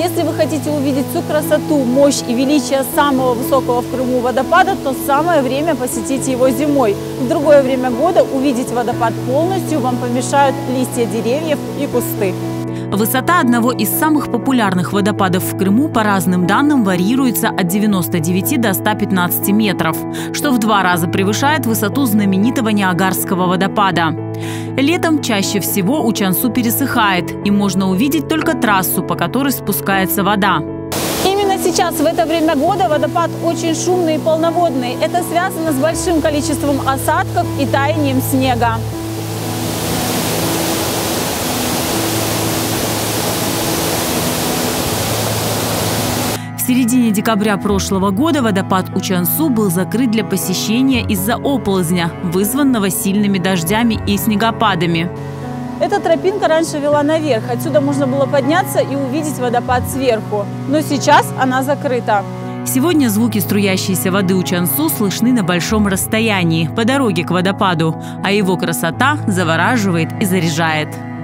Если вы хотите увидеть всю красоту, мощь и величие самого высокого в Крыму водопада, то самое время посетить его зимой. В другое время года увидеть водопад полностью вам помешают листья деревьев и кусты. Высота одного из самых популярных водопадов в Крыму по разным данным варьируется от 99 до 115 метров, что в 2 раза превышает высоту знаменитого Ниагарского водопада. Летом чаще всего Учансу пересыхает, и можно увидеть только трассу, по которой спускается вода. Именно сейчас, в это время года, водопад очень шумный и полноводный. Это связано с большим количеством осадков и таянием снега. В середине декабря прошлого года водопад Учансу был закрыт для посещения из-за оползня, вызванного сильными дождями и снегопадами. Эта тропинка раньше вела наверх. Отсюда можно было подняться и увидеть водопад сверху. Но сейчас она закрыта. Сегодня звуки струящейся воды Учансу слышны на большом расстоянии, по дороге к водопаду, а его красота завораживает и заряжает.